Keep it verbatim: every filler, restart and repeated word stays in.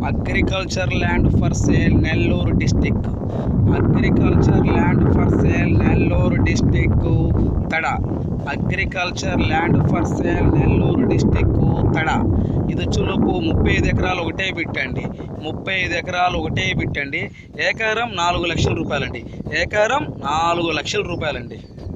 Agriculture land for sale Nellore district. Agriculture land for sale Nellore district Tada. Agriculture land for sale Nellore district Tada. ఇది చులుపు ముప్పై ఐదు ఎకరాలు ఒకటే బిట్టండి. ముప్పై ఐదు ఎకరాలు ఒకటే బిట్టండి. ఏకారం నాలుగు లక్షల రూపాయలండి. ఏకారం నాలుగు లక్షల రూపాయలండి.